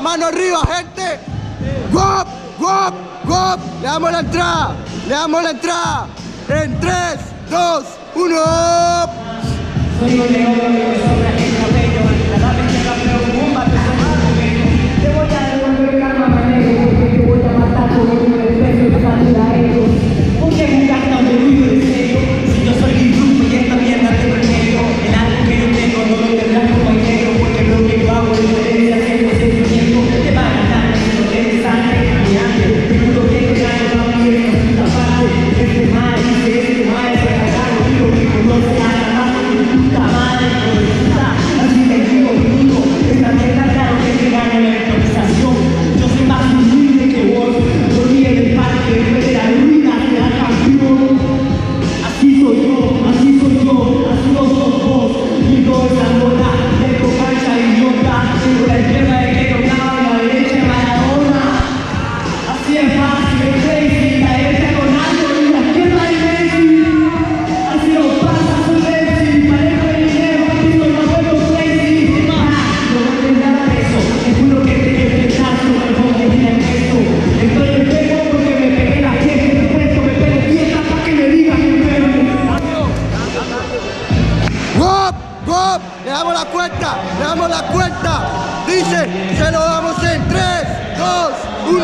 mano arriba, gente. ¡Guap! ¡Guap! ¡Guap! Le damos la entrada. Le damos la entrada. En 3, 2, 1. Soy un león que sobra el cabello. Cada vez que cambio un bate te voy a devolver el karma manejo. Porque te voy a matar con un respeto y salir a ellos. Porque es un gasta de ruido de serio. Si yo soy el grupo y esta mierda te prefiero. El arte que yo tengo no lo tendrás compañero. Porque lo que yo hago es diferencia haciendo sentimiento. Te va a ganar esto de sangre y antes. Te juro que yo gano la mierda. Puta parte. Este mal dice este mal. Se cagaron. Digo que conoce a la mano. Puta madre. Así te digo, bruto. Esta mierda claro que te gana la improvisación. Yo soy más humilde que vos. Yo vi en el parque de la ruina de la campeón. Así soy yo, así no sos vos. Y todo es la nota, tengo cancha idiota. Tengo la izquierda de que tocaba y la derecha de Maradona. Así es fácil, es crazy. La derecha con algo y la izquierda de Messi. Así lo pasa, soy Messi. Parejo de dinero, así soy más bueno crazy. No voy a entender a eso. Te juro que te pedazo, mejor que tiene peso. Estoy enfermo porque me pegué la fiesta. Después me pego fiesta para que me digan enfermo. ¡Guap! ¡Guap! Le damos la cuenta. Le damos la cuenta. Dice, se lo damos en 3, 2, 1.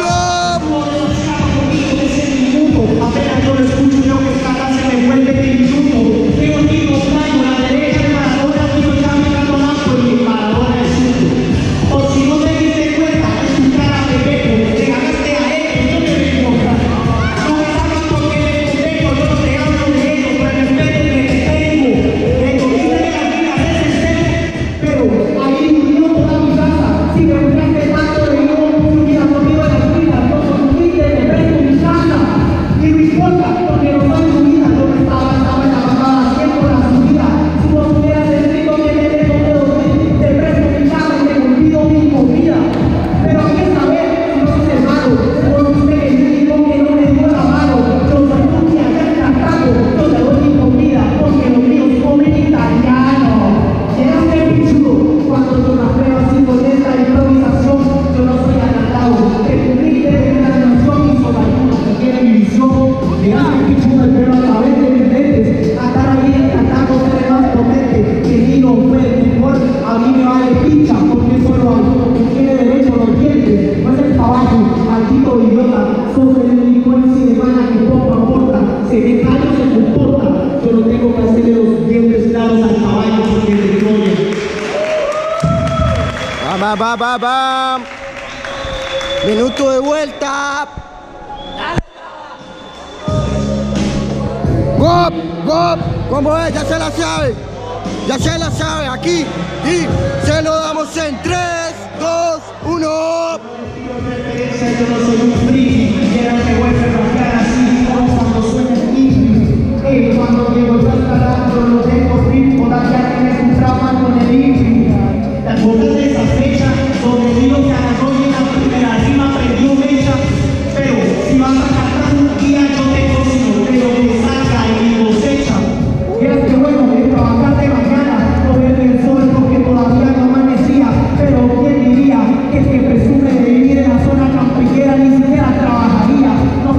Apenas yo lo escucho, yo que esta casa se me vuelve minuto. Tengo amigos, traigo la derecha de Maradona, y yo ya me canto más porque Maradona es suyo. O si no te diste cuenta, es tu cara de beco. Te ganaste a él, yo te vengo. No me hagas porque le convengo, yo no te hablo de ellos, pero respeto que te tengo. Tengo que tener la vida a veces seco, pero ahí no toda mi casa. Si me buscaste tanto de yo, mira conmigo en la vida, no sonríe, te presto mi casa. Y no importa, porque no soy tu vida, yo me estaba en la bajada, haciendo la subida. Si no pudieras decir dónde te dormir, te presto mi casa y te olvido mi comida. Pero hay que saber, si no sos hermano, por usted que yo digo que no me dio la mano. Yo soy tu tía, ya te ataco, yo te doy mi comida, porque los míos comen italiano. Llegaste pichudo, cuando yo la prueba así con esta improvisación, yo no soy agarrado, te cumpliste de la nación y sobre algunos que quieren mi visión. Llegaste pichudo, pero a través de mis lentes, a estar ahí tratando de ser más potente, que ni no fue el mejor, a mí me vale pincha, porque solo alguno que tiene derecho a los dientes, no es el caballo, maldito idiota, sos el único ciudadano que poco aporta, se ve callo, se comporta, yo no tengo que hacerle los dientes claros al caballo porque es de gloria. Bam, bam, bam, bam. Minuto de vuelta. ¡Guap! ¡Guap! ¿Cómo es? Ya se la sabe. Ya se la sabe aquí. Y se lo damos en 3, 2, 1. Yo no soy un friki, quieran que vuelva a cambiar así, como cuando suena el indie. Cuando llego yo al carajo, no tengo free, por allá tienes un trauma con el indie. ¿Te acuerdas de esa fecha donde el niño que agarró y en la primera rima prendió mecha? Pero si vas a cantar un día, yo te cocino, pero que salga en mi cosecha. Vieras que bueno de trabajar de mañana, no ver el sol porque todavía no amanecía, pero ¿quién diría que el que presume de vivir en la zona campillera ni siquiera trabajaría? No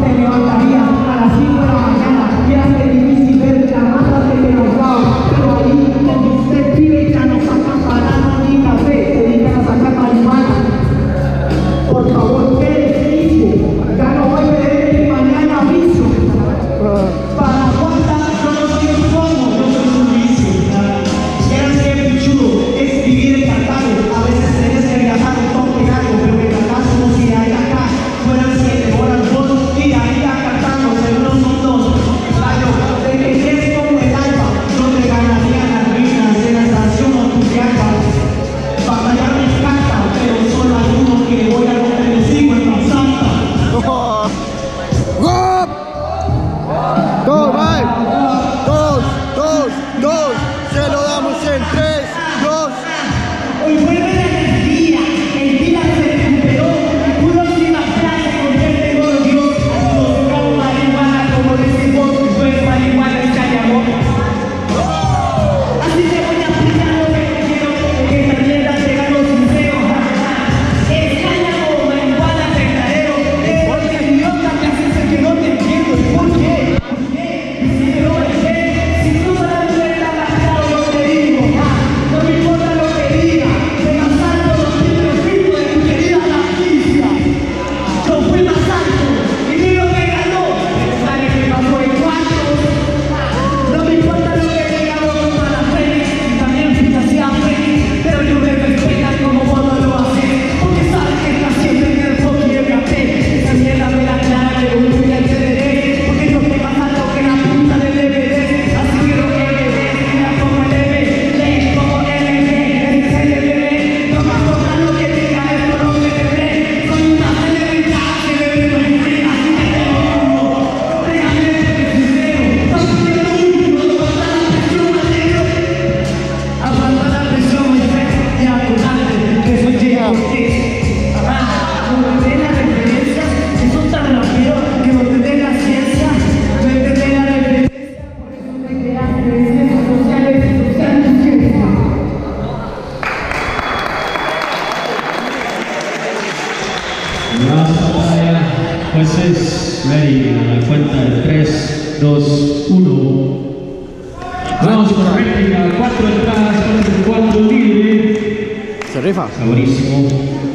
rifa. Buenísimo.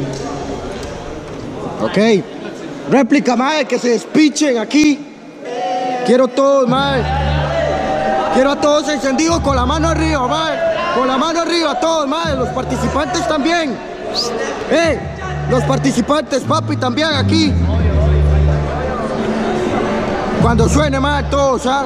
Ok. Réplica, mae, que se despichen aquí. Quiero todos, mae. Quiero a todos encendidos con la mano arriba, mae. Con la mano arriba, todos, mae. Los participantes también. Los participantes, papi, también aquí. Cuando suene, mae, todos, ¿ah?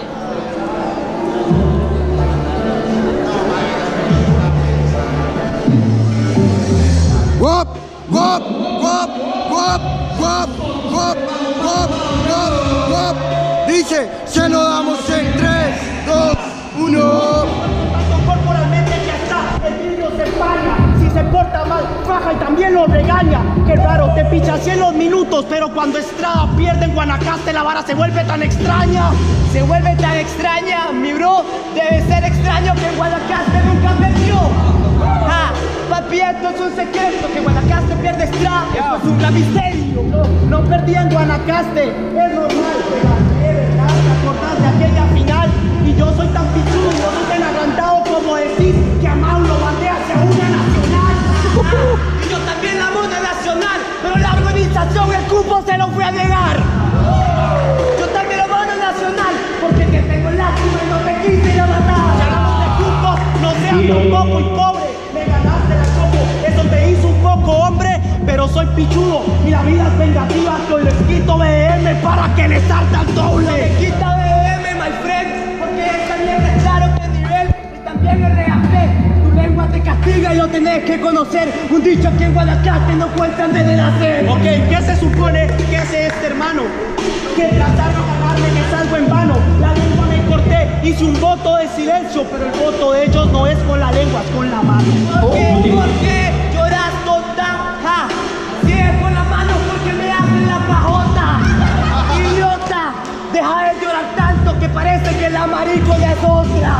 Guap, guap, guap, guap, guap, guap, guap, guap, guap. Dice, se lo damos en 3, 2, 1. Corporalmente ya está, el vidrio se empaña. Si se porta mal, faja y también lo regaña. Qué raro, te pichas 100 los minutos, pero cuando Estrada pierde en Guanacaste, la vara se vuelve tan extraña. Se vuelve tan extraña, mi bro. Debe ser extraño que Guanacaste nunca perdió. Papi, esto es un secreto, que Guanacaste pierde Estrada. Esto es un gran misterio. No perdí en Guanacaste, es normal, pero ¿verdad? ¿Te acordás de aquella final? Y yo soy tan pichudo, no soy tan agrandado como decir que a Mauro bandea hacia una nacional. Y yo también la una nacional, pero la organización, el cupo se lo fui a negar. Yo también la una nacional, porque te tengo lástima y no te quise ir a matar. Si hablamos de cupos, no seas tampoco y pobre. Me ganaste la copo, eso te hizo un poco hombre, pero soy pichudo y la vida es vengativa. Yo les quito BM para que les salta el doble. Me quita BM, my friend, porque también es claro que nivel y también el RAP. Tu lengua te castiga y lo tenés que conocer. Un dicho que en Guanacaste no cuentan desde nacer. Ok, ¿qué se supone que hace este hermano? Que tratar de ganarme que salgo en vano. La lengua me corté, hice un voto de silencio, pero el voto de ellos no es con la lengua, es con la mano. ¿Por qué lloras tonta? Sigue con la mano porque me hacen la pajota. Idiota, deja de llorar tanto que parece que la marico ya es otra.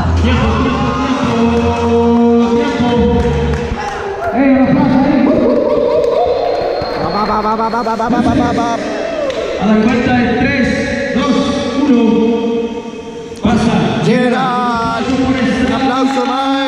A la cuenta de 3, 2, 1. Pasa. Gerald, un aplauso, mae.